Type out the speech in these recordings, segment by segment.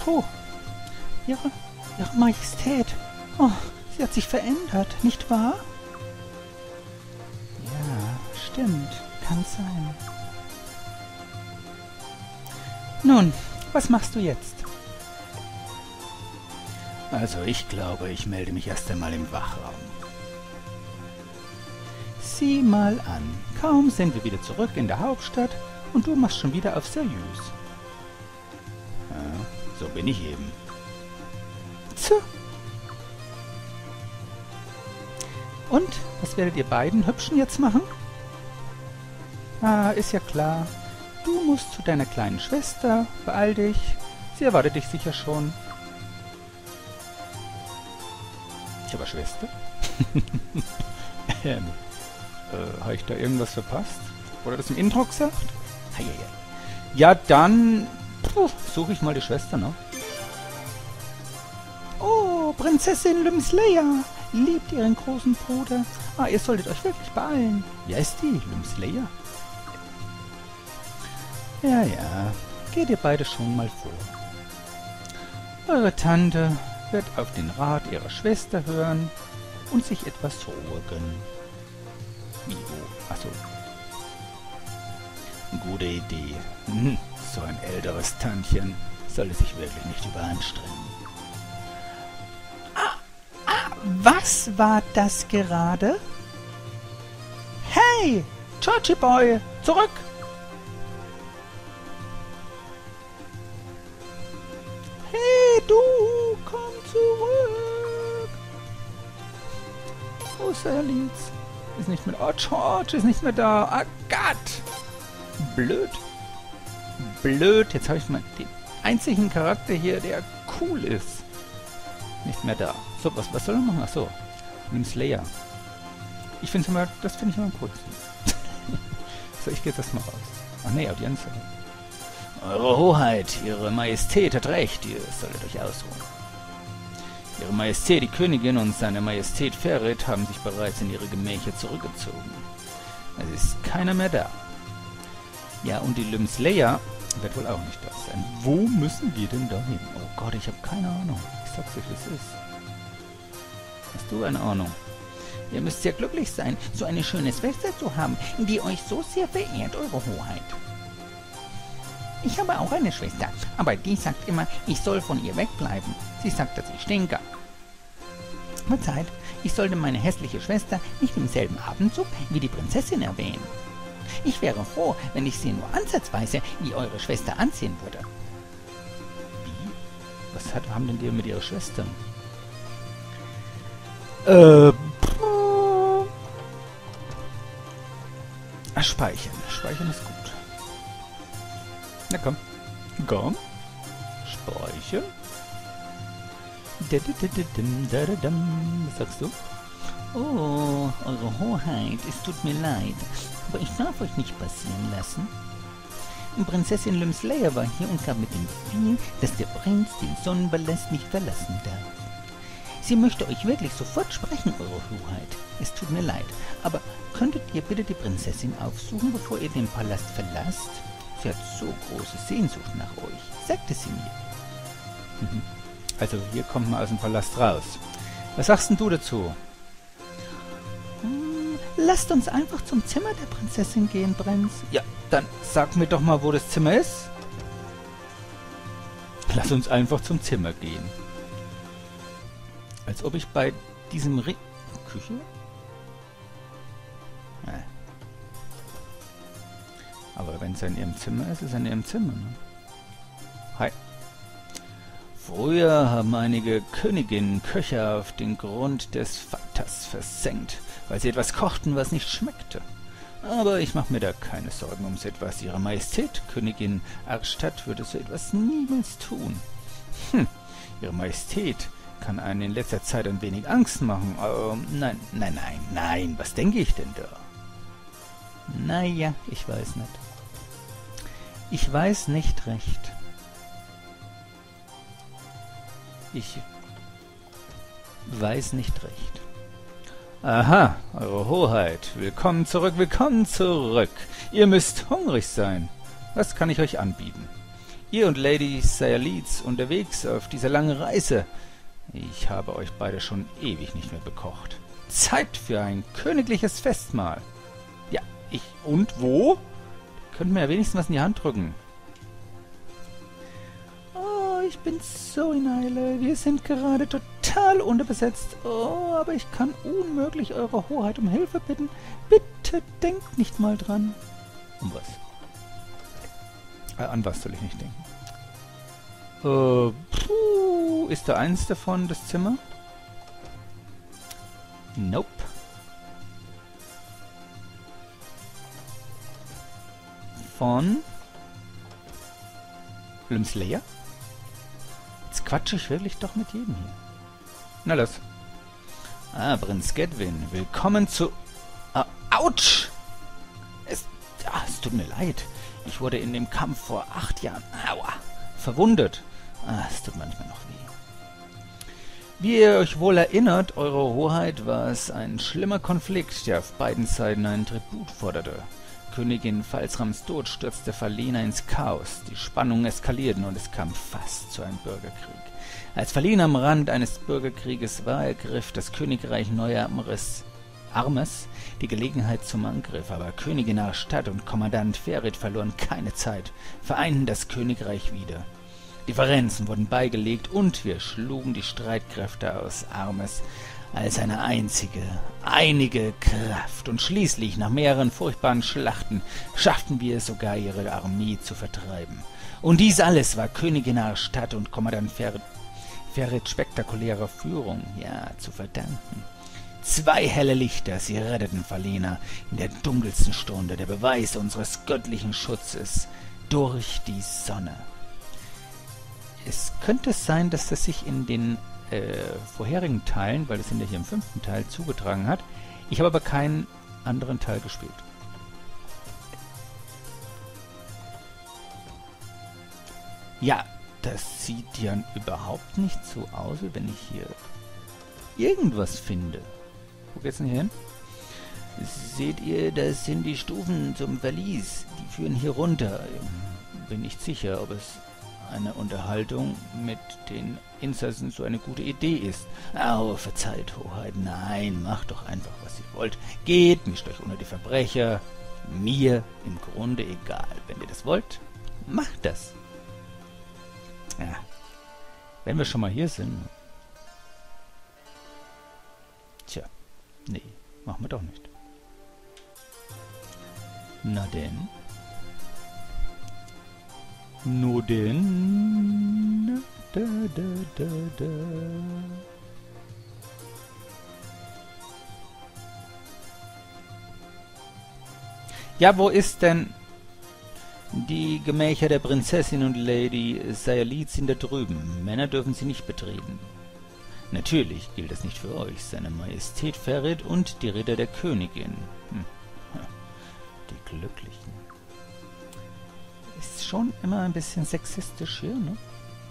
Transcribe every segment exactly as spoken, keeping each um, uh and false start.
Oh, Ihre, Ihre Majestät. Oh, sie hat sich verändert, nicht wahr? Ja, stimmt. Kann sein. Nun, was machst du jetzt? Also ich glaube, ich melde mich erst einmal im Wachraum. Sieh mal an. Kaum sind wir wieder zurück in der Hauptstadt und du machst schon wieder auf seriös. Ja, so bin ich eben. Tja. Und, was werdet ihr beiden Hübschen jetzt machen? Ah, ist ja klar. Du musst zu deiner kleinen Schwester. Beeil dich. Sie erwartet dich sicher schon. Ich habe eine Schwester? ähm, äh, habe ich da irgendwas verpasst? Wurde das im Intro gesagt? Heieiei. Ja, dann suche ich mal die Schwester, ne? Oh, Prinzessin Lymsleia. Liebt ihren großen Bruder. Ah, ihr solltet euch wirklich beeilen. Wie heißt die? Lymsleia? Ja, ja. Geht ihr beide schon mal vor. Eure Tante wird auf den Rat ihrer Schwester hören und sich etwas Ruhe gönnen. Wie, wo? Achso. Gute Idee. Hm, so ein älteres Tantchen sollte sich wirklich nicht überanstrengen. Ah, ah, was war das gerade? Hey, Georgie Boy, zurück! Hey, du, komm zurück! Wo ist er, Linz? Ist nicht mehr da. Oh, George ist nicht mehr da. Ah, Gott! Blöd. Blöd. Jetzt habe ich mal den einzigen Charakter hier, der cool ist. Nicht mehr da. So, was, was soll er machen? Achso. Lymsleia. Ich finde immer, das finde ich immer am coolsten. So, ich gehe jetzt erstmal raus. Ach nee, Audienz. Eure Hoheit, Ihre Majestät hat recht, ihr solltet euch ausruhen. Ihre Majestät, die Königin und seine Majestät Ferit haben sich bereits in ihre Gemächer zurückgezogen. Es ist keiner mehr da. Ja, und die Lymsleia wird wohl auch nicht da sein. Wo müssen wir denn da hin? Oh Gott, ich habe keine Ahnung. Ich sag's euch, wie es ist. Hast du eine Ahnung? Ihr müsst sehr glücklich sein, so eine schöne Schwester zu haben, die euch so sehr verehrt, Eure Hoheit. Ich habe auch eine Schwester, aber die sagt immer, ich soll von ihr wegbleiben. Sie sagt, dass ich stinke. Verzeiht, ich sollte meine hässliche Schwester nicht im selben Abendzug wie die Prinzessin erwähnen. Ich wäre froh, wenn ich sie nur ansatzweise wie eure Schwester ansehen würde. Wie? Was hat, haben denn die mit ihrer Schwester? Äh, Ach, speichern. Speichern ist gut. Na komm. Komm. Speichern. Was sagst du? Oh, Eure Hoheit, es tut mir leid, aber ich darf euch nicht passieren lassen. Prinzessin Lymsleia war hier und gab mit dem Befehl, dass der Prinz den Sonnenpalast nicht verlassen darf. Sie möchte euch wirklich sofort sprechen, Eure Hoheit. Es tut mir leid, aber könntet ihr bitte die Prinzessin aufsuchen, bevor ihr den Palast verlasst? Sie hat so große Sehnsucht nach euch, sagte sie mir. Mhm. Also, hier kommt man aus dem Palast raus. Was sagst denn du dazu? Hm, lasst uns einfach zum Zimmer der Prinzessin gehen, Prinz. Ja, dann sag mir doch mal, wo das Zimmer ist. Lass uns einfach zum Zimmer gehen. Als ob ich bei diesem Ring... Küche? Nee. Aber wenn es in ihrem Zimmer ist, ist es in ihrem Zimmer, ne? Hi. Früher haben einige Königinnen Köcher auf den Grund des Vaters versenkt, weil sie etwas kochten, was nicht schmeckte. Aber ich mache mir da keine Sorgen ums etwas. Ihre Majestät, Königin Arstadt, würde so etwas niemals tun. Hm, Ihre Majestät kann einen in letzter Zeit ein wenig Angst machen. Ähm, nein, nein, nein, nein, was denke ich denn da? Naja, ich weiß nicht. Ich weiß nicht recht. Ich weiß nicht recht. Aha, Eure Hoheit. Willkommen zurück, willkommen zurück. Ihr müsst hungrig sein. Was kann ich euch anbieten? Ihr und Lady Sayalitz unterwegs auf dieser langen Reise. Ich habe euch beide schon ewig nicht mehr bekocht. Zeit für ein königliches Festmahl. Ja, ich... Und wo? Könnt mir ja wenigstens was in die Hand drücken. Oh, ich bin so in Eile. Wir sind gerade total unterbesetzt. Oh, aber ich kann unmöglich Eure Hoheit um Hilfe bitten. Bitte denkt nicht mal dran. Um was? Äh, an was soll ich nicht denken? Äh, puh, ist da eins davon das Zimmer? Nope. Von Lymslayer? Jetzt quatsche ich wirklich doch mit jedem hier. Na los. Ah, Prinz Gedwin, willkommen zu... Ah, Autsch! Es, ah, es tut mir leid. Ich wurde in dem Kampf vor acht Jahren... Aua! Verwundet. Ah, es tut manchmal noch weh. Wie ihr euch wohl erinnert, Eure Hoheit, war es ein schlimmer Konflikt, der auf beiden Seiten einen Tribut forderte. Königin Falsrams Tod stürzte Falena ins Chaos. Die Spannungen eskalierten und es kam fast zu einem Bürgerkrieg. Als Falena am Rand eines Bürgerkrieges war, ergriff das Königreich Neuarmes Armes die Gelegenheit zum Angriff, aber Königin Arstadt und Kommandant Ferit verloren keine Zeit, vereinten das Königreich wieder. Differenzen wurden beigelegt und wir schlugen die Streitkräfte aus Armes als eine einzige, einige Kraft. Und schließlich, nach mehreren furchtbaren Schlachten, schafften wir es sogar, ihre Armee zu vertreiben. Und dies alles war Königin Arstadt und Kommandant Ferit, Ferit spektakulärer Führung, ja, zu verdanken. Zwei helle Lichter, sie retteten Falena in der dunkelsten Stunde, der Beweis unseres göttlichen Schutzes durch die Sonne. Es könnte sein, dass das sich in den äh, vorherigen Teilen, weil es in der hier im fünften Teil zugetragen hat. Ich habe aber keinen anderen Teil gespielt. Ja, das sieht ja überhaupt nicht so aus, wie wenn ich hier irgendwas finde. Wo geht's denn hier hin? Seht ihr, das sind die Stufen zum Verlies. Die führen hier runter. Bin nicht sicher, ob es eine Unterhaltung mit den Insassen so eine gute Idee ist. Au, verzeiht, Hoheit, nein, macht doch einfach, was ihr wollt. Geht, mischt euch unter die Verbrecher. Mir im Grunde egal. Wenn ihr das wollt, macht das. Ja, wenn wir schon mal hier sind. Tja, nee, machen wir doch nicht. Na denn. Nur denn. Da, da, da, da. Ja, wo ist denn die Gemächer der Prinzessin und Lady Sayalitz sind da drüben. Männer dürfen sie nicht betreten. Natürlich gilt das nicht für euch, seine Majestät Ferit und die Ritter der Königin. Hm. Die Glücklichen. Ist schon immer ein bisschen sexistisch hier, ne?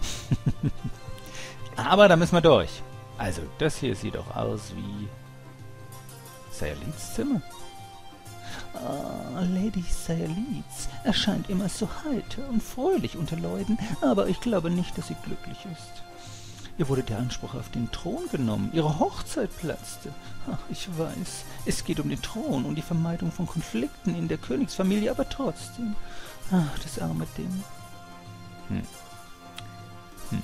Aber da müssen wir durch. Also, das hier sieht doch aus wie Sayalitz Zimmer. Oh, Lady Sayalitz erscheint immer so heiter und fröhlich unter Leuten, aber ich glaube nicht, dass sie glücklich ist. Ihr wurde der Anspruch auf den Thron genommen. Ihre Hochzeit platzte. Ach, ich weiß, es geht um den Thron und die Vermeidung von Konflikten in der Königsfamilie, aber trotzdem. Ach, das arme Ding. Hm. Hm.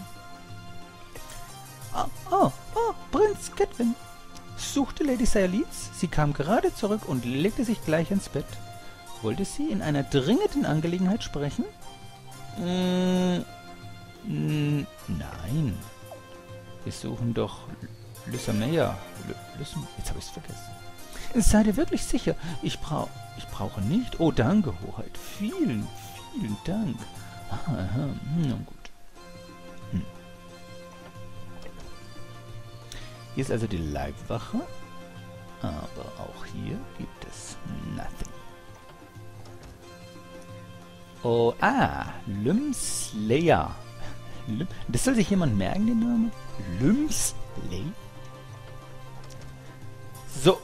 Oh, oh, oh, Prinz Gedwin. Suchte Lady Sayalitz. Sie kam gerade zurück und legte sich gleich ins Bett. Wollte sie in einer dringenden Angelegenheit sprechen? Mm, mm, nein. Wir suchen doch Lyssameyer. Jetzt habe ich es vergessen. Seid ihr wirklich sicher? Ich, brauch, ich brauche nicht. Oh, danke, Hoheit. Vielen, vielen Dank. Aha, aha. Nun gut. Hm. Hier ist also die Leibwache. Aber auch hier gibt es nothing. Oh, ah, Lymslayer. Lym das soll sich jemand merken, den Namen? Lymslayer? So.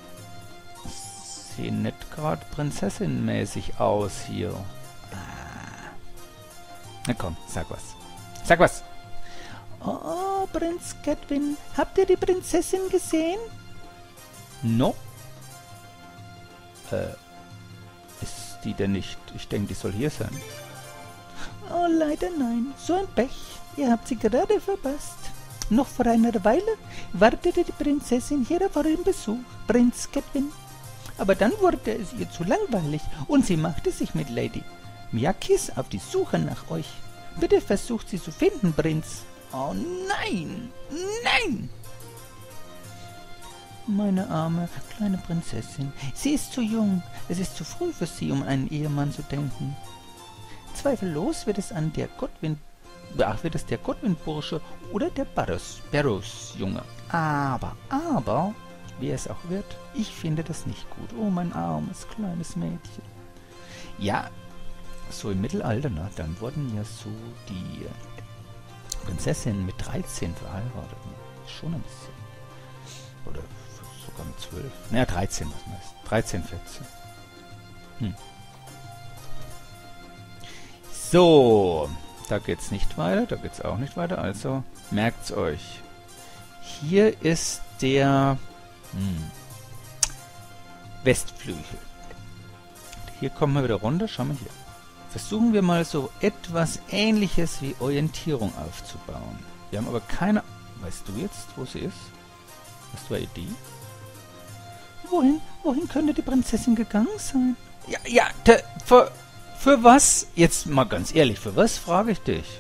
Sehen nicht gerade prinzessinmäßig aus hier. Ah. Na komm, sag was. Sag was! Oh, Prinz Gedwin, habt ihr die Prinzessin gesehen? No? Äh, ist die denn nicht? Ich denke, die soll hier sein. Oh, leider nein. So ein Pech. Ihr habt sie gerade verpasst. Noch vor einer Weile wartete die Prinzessin hier auf euren Besuch, Prinz Gedwin. Aber dann wurde es ihr zu langweilig und sie machte sich mit Lady Miyakis auf die Suche nach euch. Bitte versucht sie zu finden, Prinz. Oh nein, nein! Meine arme kleine Prinzessin, sie ist zu jung. Es ist zu früh für sie, um einen Ehemann zu denken. Zweifellos wird es an der Godwin, ach, wird es der Godwin-Bursche oder der Barrows, Barrows-Junge. Aber, aber, wer es auch wird, ich finde das nicht gut. Oh, mein armes, kleines Mädchen. Ja, so im Mittelalter, ne, dann wurden ja so die Prinzessinnen mit dreizehn verheiratet. Ne? Schon ein bisschen. Oder sogar mit zwölf. Naja, dreizehn, was meist. dreizehn, vierzehn. Hm. So, da geht's nicht weiter, da geht's auch nicht weiter, also merkt's euch. Hier ist der hm, Westflügel. Hier kommen wir wieder runter, schauen wir hier. Versuchen wir mal so etwas Ähnliches wie Orientierung aufzubauen. Wir haben aber keine... Weißt du jetzt, wo sie ist? Hast du eine Idee? Wohin, wohin könnte die Prinzessin gegangen sein? Ja, ja, der, für, für was? Jetzt mal ganz ehrlich, für was, frage ich dich.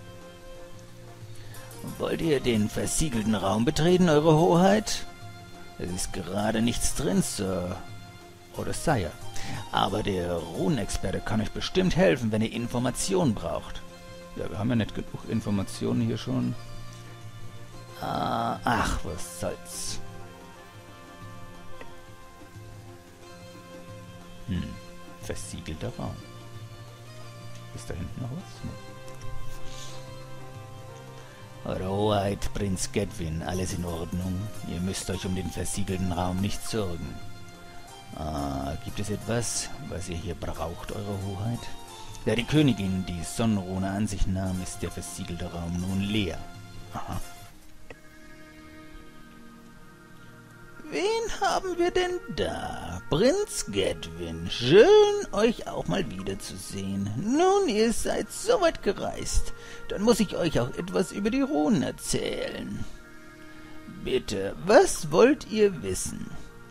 Wollt ihr den versiegelten Raum betreten, Eure Hoheit? Es ist gerade nichts drin, Sir. Oder Sire. Aber der Runenexperte kann euch bestimmt helfen, wenn ihr Informationen braucht. Ja, wir haben ja nicht genug Informationen hier schon. Ah, ach, was soll's. Hm, versiegelter Raum. Ist da hinten noch was? Eure Hoheit, Prinz Gedwin, alles in Ordnung. Ihr müsst euch um den versiegelten Raum nicht sorgen. Ah, gibt es etwas, was ihr hier braucht, Eure Hoheit? Da die Königin die Sonnenrune an sich nahm, ist der versiegelte Raum nun leer. Aha. Wen haben wir denn da? Prinz Gedwin. Schön, euch auch mal wiederzusehen. Nun, ihr seid so weit gereist. Dann muss ich euch auch etwas über die Runen erzählen. Bitte, was wollt ihr wissen?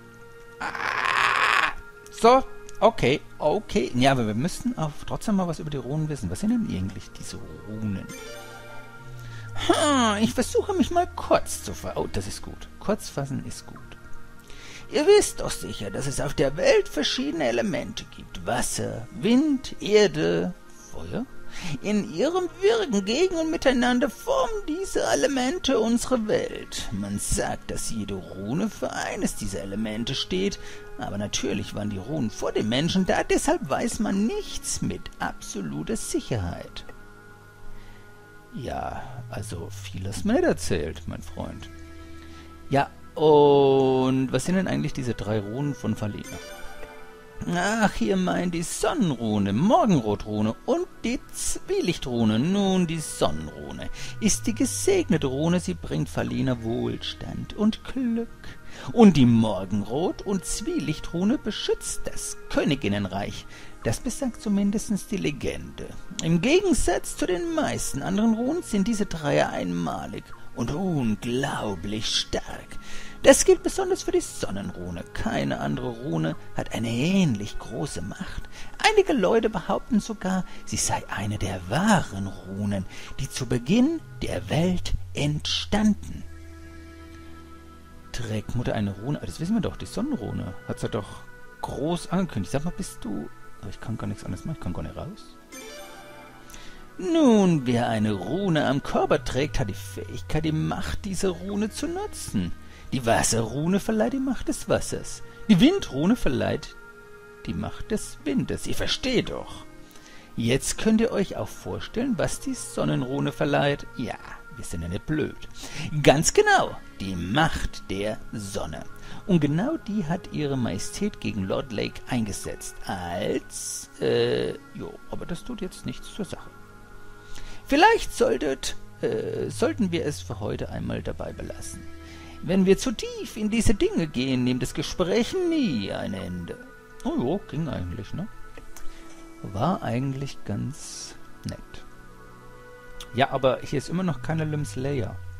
Ah, so, okay, okay. Ja, aber wir müssten auch trotzdem mal was über die Runen wissen. Was sind denn eigentlich diese Runen? Ha, ich versuche mich mal kurz zu ver... Oh, das ist gut. Kurz fassen ist gut. Ihr wisst doch sicher, dass es auf der Welt verschiedene Elemente gibt. Wasser, Wind, Erde, Feuer. In ihrem Wirken gegen und miteinander formen diese Elemente unsere Welt. Man sagt, dass jede Rune für eines dieser Elemente steht, aber natürlich waren die Runen vor dem Menschen da, deshalb weiß man nichts mit absoluter Sicherheit. Ja, also viel hast du mir nicht erzählt, mein Freund. Ja, und was sind denn eigentlich diese drei Runen von Falina? Ach, ihr meint die Sonnenrune, Morgenrotrune und die Zwielichtrune. Nun, die Sonnenrune ist die gesegnete Rune, sie bringt Falina Wohlstand und Glück. Und die Morgenrot- und Zwielichtrune beschützt das Königinnenreich. Das besagt zumindest die Legende. Im Gegensatz zu den meisten anderen Runen sind diese drei einmalig und unglaublich stark. Das gilt besonders für die Sonnenrune. Keine andere Rune hat eine ähnlich große Macht. Einige Leute behaupten sogar, sie sei eine der wahren Runen, die zu Beginn der Welt entstanden. Trägt Mutter eine Rune? Das wissen wir doch, die Sonnenrune. Hat sie doch groß angekündigt. Sag mal, bist du... Aber ich kann gar nichts anderes machen, ich kann gar nicht raus. Nun, wer eine Rune am Körper trägt, hat die Fähigkeit, die Macht dieser Rune zu nutzen. Die Wasserrune verleiht die Macht des Wassers. Die Windrune verleiht die Macht des Windes. Ihr versteht doch. Jetzt könnt ihr euch auch vorstellen, was die Sonnenrune verleiht. Ja, wir sind ja nicht blöd. Ganz genau, die Macht der Sonne. Und genau die hat ihre Majestät gegen Lord Lake eingesetzt. Als, äh, jo, aber das tut jetzt nichts zur Sache. Vielleicht solltet, äh, sollten wir es für heute einmal dabei belassen. Wenn wir zu tief in diese Dinge gehen, nimmt das Gespräch nie ein Ende. Oh jo, ging eigentlich, ne? War eigentlich ganz nett. Ja, aber hier ist immer noch keine Limslayer.